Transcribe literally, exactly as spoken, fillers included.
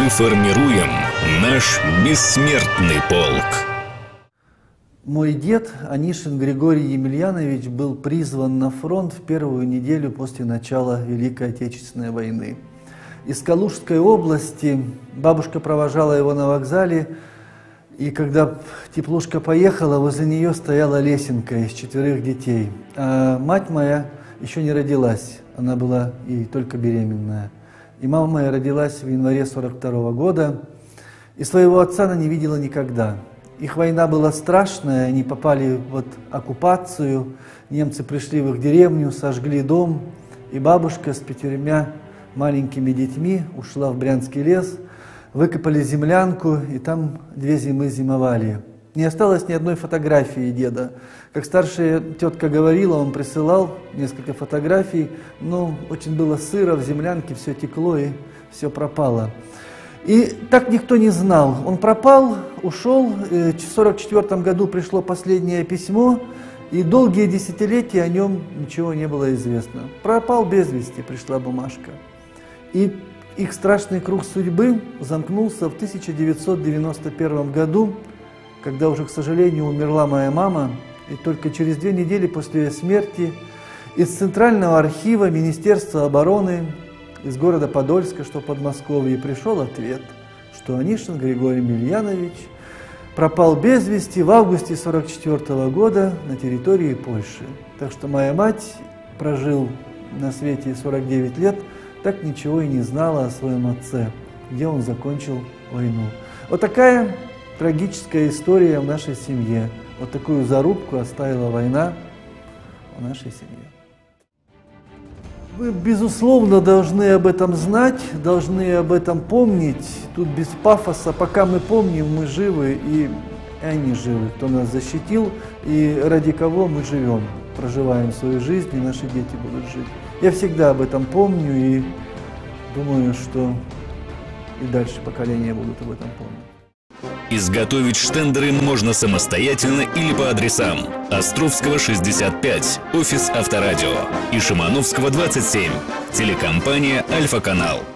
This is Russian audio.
Мы формируем наш бессмертный полк. Мой дед, Анишин Григорий Емельянович, был призван на фронт в первую неделю после начала Великой Отечественной войны. Из Калужской области бабушка провожала его на вокзале, и когда теплушка поехала, возле нее стояла лесенка из четверых детей. А мать моя еще не родилась, она была и только беременная. И мама моя родилась в январе сорок второго года, и своего отца она не видела никогда. Их война была страшная, они попали в оккупацию, немцы пришли в их деревню, сожгли дом, и бабушка с пятерьмя маленькими детьми ушла в Брянский лес, выкопали землянку, и там две зимы зимовали. Не осталось ни одной фотографии деда. Как старшая тетка говорила, он присылал несколько фотографий, но очень было сыро, в землянке все текло и все пропало. И так никто не знал. Он пропал, ушел, в сорок четвёртом году пришло последнее письмо, и долгие десятилетия о нем ничего не было известно. Пропал без вести, пришла бумажка. И их страшный круг судьбы замкнулся в тысяча девятьсот девяносто первом году, когда уже, к сожалению, умерла моя мама, и только через две недели после ее смерти из Центрального архива Министерства обороны, из города Подольска, что в Подмосковье, пришел ответ, что Анишин Григорий Емельянович пропал без вести в августе сорок четвёртого года на территории Польши. Так что моя мать, прожил на свете сорок девять лет, так ничего и не знала о своем отце, где он закончил войну. Вот такая трагическая история в нашей семье. Вот такую зарубку оставила война в нашей семье. Вы, безусловно, должны об этом знать, должны об этом помнить. Тут без пафоса. Пока мы помним, мы живы, и они живы, кто нас защитил, и ради кого мы живем, проживаем свою жизнь, и наши дети будут жить. Я всегда об этом помню, и думаю, что и дальше поколения будут об этом помнить. Изготовить штендеры можно самостоятельно или по адресам: Островского, шестьдесят пять, офис Авторадио, и Шимановского, двадцать семь, телекомпания «Альфа-Канал».